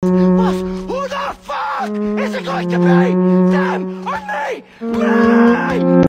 What? Who the fuck is it going to be? Them or me? Me!